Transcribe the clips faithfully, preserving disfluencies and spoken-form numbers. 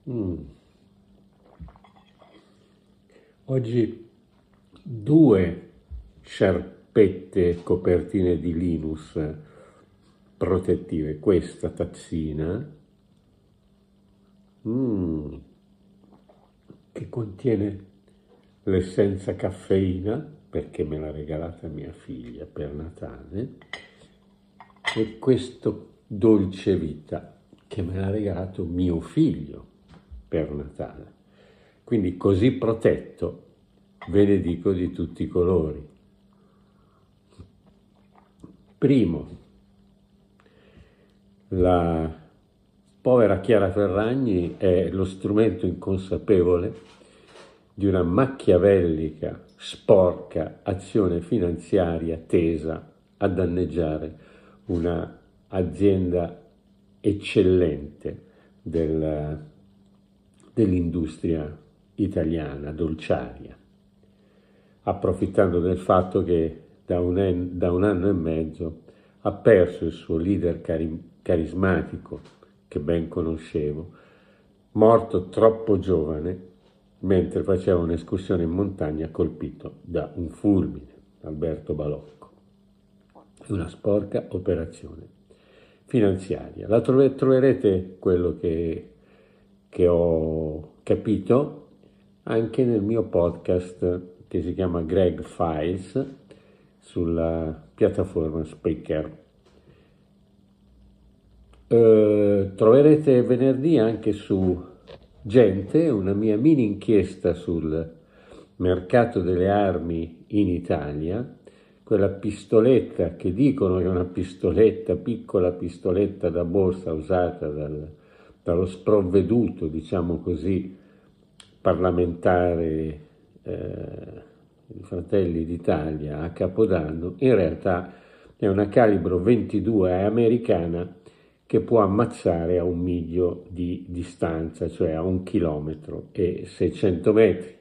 Mm. Oggi due sciarpette copertine di Linus protettive, questa tazzina mm, che contiene l'essenza caffeina perché me l'ha regalata mia figlia per Natale, e questo dolce vita che me l'ha regalato mio figlio per Natale. Quindi così protetto ve ne dico di tutti i colori. Primo, la povera Chiara Ferragni è lo strumento inconsapevole di una machiavellica, sporca azione finanziaria tesa a danneggiare una azienda eccellente del, dell'industria italiana, dolciaria, approfittando del fatto che da un, da un anno e mezzo ha perso il suo leader cari, carismatico, che ben conoscevo, morto troppo giovane mentre faceva un'escursione in montagna colpito da un fulmine, Alberto Balocco. È una sporca operazione finanziaria. La trove, troverete quello che, che ho capito anche nel mio podcast che si chiama Greg Files sulla piattaforma Spreaker. Eh, troverete venerdì anche su Gente una mia mini inchiesta sul mercato delle armi in Italia, quella pistoletta che dicono che è una pistoletta, piccola pistoletta da borsa usata dal, dallo sprovveduto, diciamo così, parlamentare eh, i Fratelli d'Italia a Capodanno, in realtà è una calibro ventidue americana che può ammazzare a un miglio di distanza, cioè a un chilometro e seicento metri.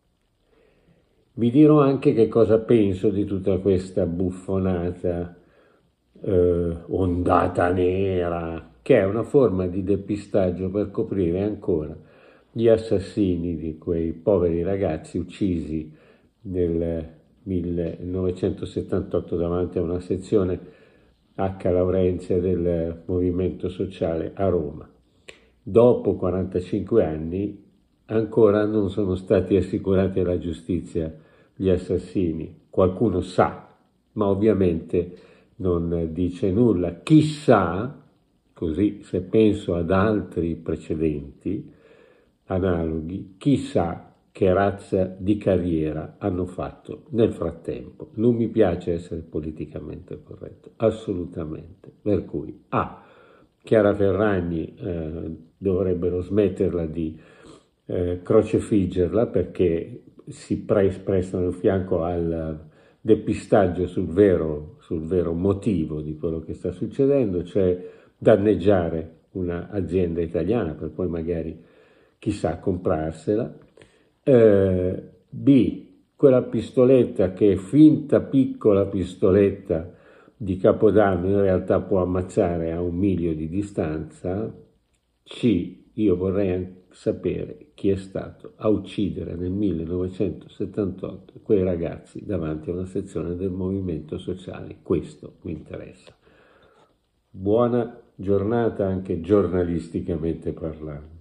Vi dirò anche che cosa penso di tutta questa buffonata eh, ondata nera, che è una forma di depistaggio per coprire ancora gli assassini di quei poveri ragazzi uccisi nel millenovecentosettantotto davanti a una sezione H. Laurenzia del Movimento Sociale a Roma. Dopo quarantacinque anni ancora non sono stati assicurati alla giustizia gli assassini. Qualcuno sa, ma ovviamente non dice nulla. Chissà, così se penso ad altri precedenti analoghi, chissà che razza di carriera hanno fatto nel frattempo. Non mi piace essere politicamente corretto, assolutamente. Per cui, ah, Chiara Ferragni eh, dovrebbero smetterla di eh, crocefiggerla perché si pre- prestano il fianco al depistaggio sul vero, sul vero motivo di quello che sta succedendo, cioè danneggiare un'azienda italiana per poi magari, chissà, comprarsela. Eh, B, quella pistoletta che è finta piccola pistoletta di Capodanno in realtà può ammazzare a un miglio di distanza. C, io vorrei sapere chi è stato a uccidere nel millenovecentosettantotto quei ragazzi davanti a una sezione del Movimento Sociale. Questo mi interessa. Buona giornata anche giornalisticamente parlando.